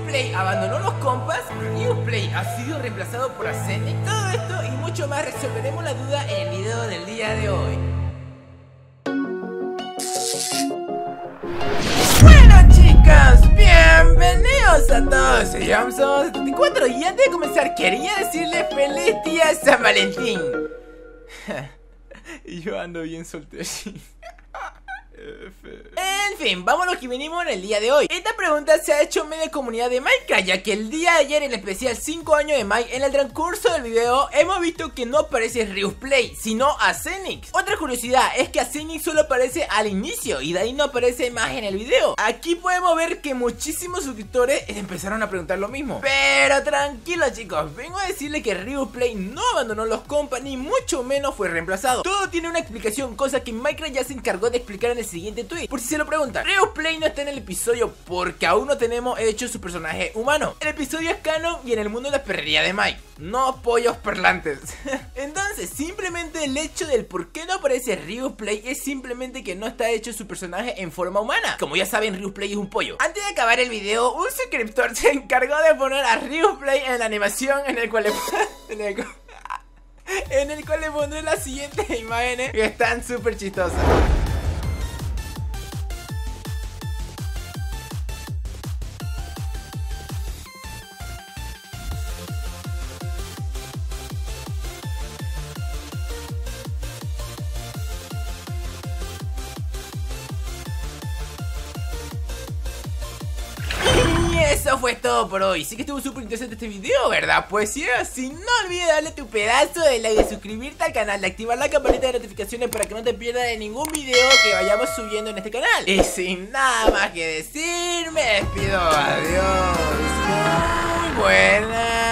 Play abandonó los compas, Rius Play ha sido reemplazado por Arsenic. Todo esto y mucho más resolveremos la duda en el video del día de hoy. Bueno chicas, bienvenidos a todos, soy Jamson74 y antes de comenzar quería decirles feliz día San Valentín. Y yo ando bien solterín. En fin, vamos a lo que vinimos en el día de hoy. Esta pregunta se ha hecho en media comunidad de Minecraft, ya que el día de ayer en el especial 5 años de Mike, en el transcurso del video hemos visto que no aparece Rius Play, sino Arsenic. Otra curiosidad es que Arsenic solo aparece al inicio y de ahí no aparece más en el video. Aquí podemos ver que muchísimos suscriptores empezaron a preguntar lo mismo. Pero tranquilos chicos, vengo a decirle que Rius Play no abandonó los compas, ni mucho menos fue reemplazado. Todo tiene una explicación, cosa que Minecraft ya se encargó de explicar en el siguiente tweet. Por si se lo preguntan, Rius Play no está en el episodio porque aún no tenemos hecho su personaje humano. El episodio es canon y en el mundo de la perrería de Mike, no pollos parlantes. Entonces simplemente el hecho del por qué no aparece Rius Play es simplemente que no está hecho su personaje en forma humana. Como ya saben, Rius Play es un pollo. Antes de acabar el video, un suscriptor se encargó de poner a Rius Play en la animación en el cual le pondré las siguientes imágenes que están súper chistosas. Eso fue todo por hoy. Sí que estuvo súper interesante este video, ¿verdad? Pues si es así, no olvides darle tu pedazo de like, de suscribirte al canal, de activar la campanita de notificaciones para que no te pierdas de ningún video que vayamos subiendo en este canal. Y sin nada más que decir, me despido. Adiós. Muy buenas.